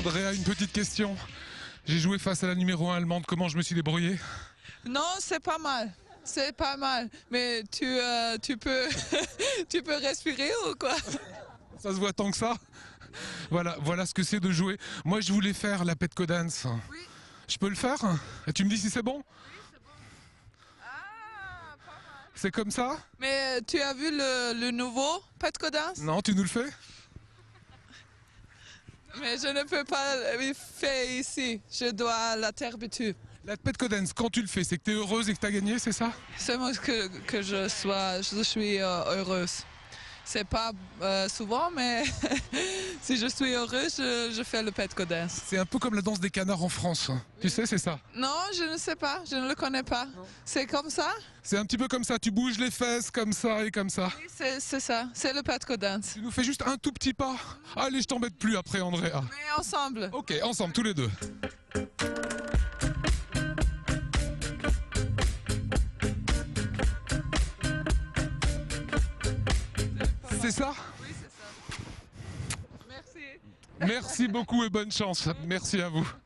Andrea, une petite question. J'ai joué face à la numéro 1 allemande, comment je me suis débrouillé? Non, c'est pas mal. C'est pas mal. Mais tu peux, tu peux respirer ou quoi? Ça se voit tant que ça. Voilà ce que c'est de jouer. Moi, je voulais faire la Petco Dance. Oui. Je peux le faire? Et tu me dis si c'est bon? Ah, pas mal. C'est comme ça? Mais tu as vu le nouveau Petco Dance? Non, tu nous le fais? Mais je ne peux pas le faire ici. Je dois la terre battue. La Petco Dance, quand tu le fais, c'est que tu es heureuse et que tu as gagné, c'est ça? C'est moi que je suis heureuse. C'est pas souvent, mais si je suis heureuse, je fais le Petco Dance. C'est un peu comme la danse des canards en France. Tu sais, c'est ça. Non, je ne sais pas, je ne le connais pas. C'est comme ça? C'est un petit peu comme ça, tu bouges les fesses comme ça et comme ça. Oui, c'est ça, c'est le Petco Dance. Tu nous fais juste un tout petit pas. Allez, je t'embête plus après, Andrea. Mais ensemble. Ok, ensemble, tous les deux. C'est ça? Oui, c'est ça. Merci. Merci beaucoup et bonne chance. Merci à vous.